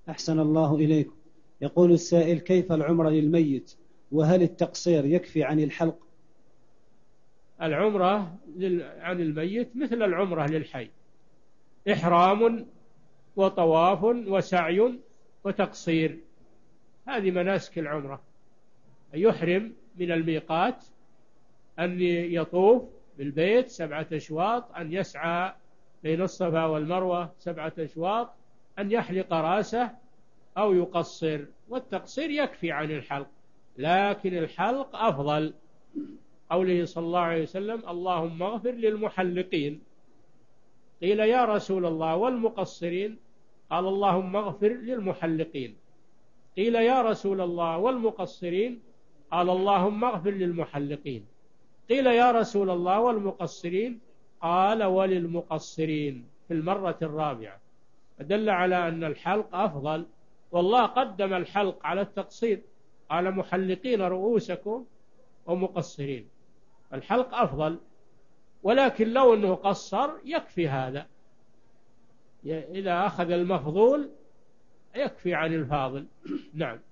أحسن الله إليكم. يقول السائل: كيف العمرة للميت؟ وهل التقصير يكفي عن الحلق؟ العمرة عن الميت مثل العمرة للحي، إحرام وطواف وسعي وتقصير، هذه مناسك العمرة. أن يحرم من الميقات، أن يطوف بالبيت 7 أشواط، أن يسعى بين الصفا والمروة 7 أشواط، أن يحلق رأسه أو يقصر، والتقصير يكفي عن الحلق، لكن الحلق أفضل. قوله صلى الله عليه وسلم: اللهم اغفر للمحلقين. قيل: يا رسول الله والمقصرين؟ قال: اللهم اغفر للمحلقين. قيل: يا رسول الله والمقصرين؟ قال: اللهم اغفر للمحلقين. قيل: يا رسول الله والمقصرين؟ قال: وللمقصرين، في المرة الرابعة، فدل على أن الحلق أفضل، والله قدم الحلق على التقصير، قال: محلقين رؤوسكم ومقصرين، الحلق أفضل. ولكن لو أنه قصر يكفي هذا، إذا أخذ المفضول يكفي عن الفاضل. نعم.